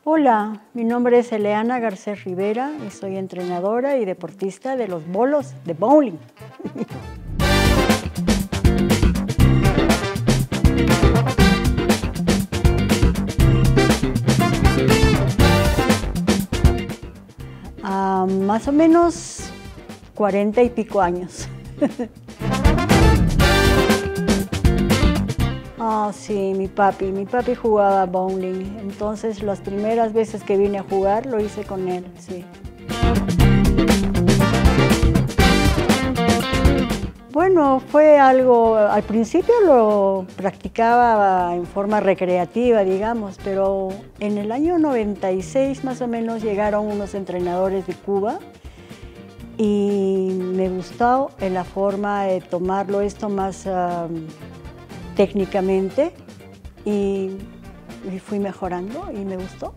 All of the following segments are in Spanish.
Hola, mi nombre es Eleana Garcés Rivera y soy entrenadora y deportista de los bolos de bowling. Más o menos 40 y pico años. Oh, sí, mi papi jugaba bowling, entonces las primeras veces que vine a jugar lo hice con él, sí. Bueno, fue algo, al principio lo practicaba en forma recreativa, digamos, pero en el año 96 más o menos llegaron unos entrenadores de Cuba y me gustó la forma de tomarlo esto más técnicamente y fui mejorando y me gustó.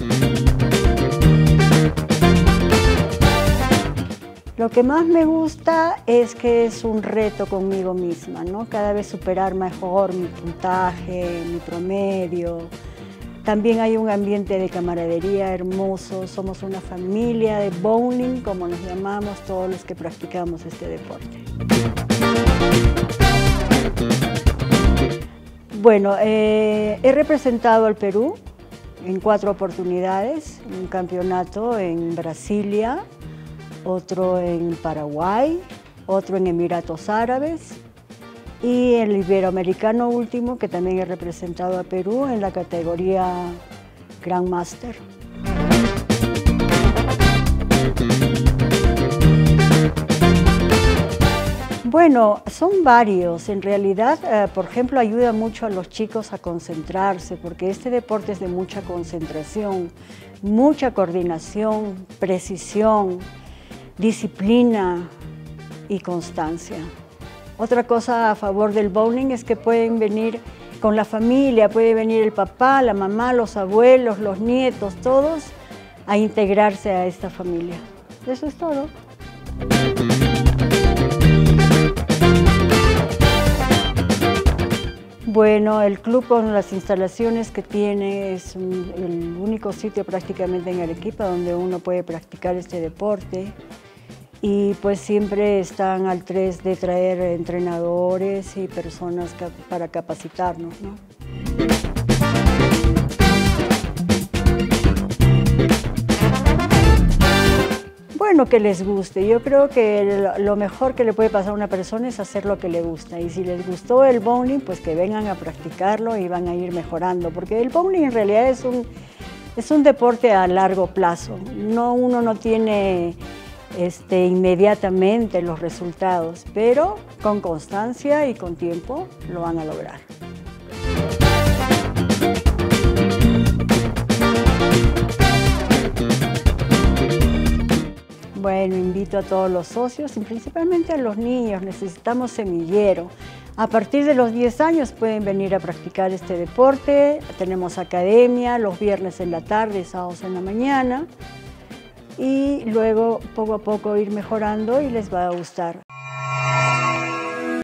Lo que más me gusta es que es un reto conmigo misma, ¿no? Cada vez superar mejor mi puntaje, mi promedio. También hay un ambiente de camaradería hermoso, somos una familia de bowling, como nos llamamos todos los que practicamos este deporte. Bueno, he representado al Perú en 4 oportunidades, un campeonato en Brasilia, otro en Paraguay, otro en Emiratos Árabes y el Iberoamericano último, que también he representado a Perú en la categoría Grandmaster. Bueno, son varios. En realidad, por ejemplo, ayuda mucho a los chicos a concentrarse, porque este deporte es de mucha concentración, mucha coordinación, precisión, disciplina y constancia. Otra cosa a favor del bowling es que pueden venir con la familia, puede venir el papá, la mamá, los abuelos, los nietos, todos a integrarse a esta familia. Eso es todo. Bueno, el club con las instalaciones que tiene es el único sitio prácticamente en Arequipa donde uno puede practicar este deporte y pues siempre están al tres de traer entrenadores y personas para capacitarnos, ¿no? Bueno, que les guste. Yo creo que lo mejor que le puede pasar a una persona es hacer lo que le gusta. Y si les gustó el bowling, pues que vengan a practicarlo y van a ir mejorando. Porque el bowling en realidad es un deporte a largo plazo. Uno no tiene inmediatamente los resultados, pero con constancia y con tiempo lo van a lograr. Bueno, invito a todos los socios y principalmente a los niños, necesitamos semillero. A partir de los 10 años pueden venir a practicar este deporte, tenemos academia los viernes en la tarde y sábados en la mañana y luego poco a poco ir mejorando y les va a gustar.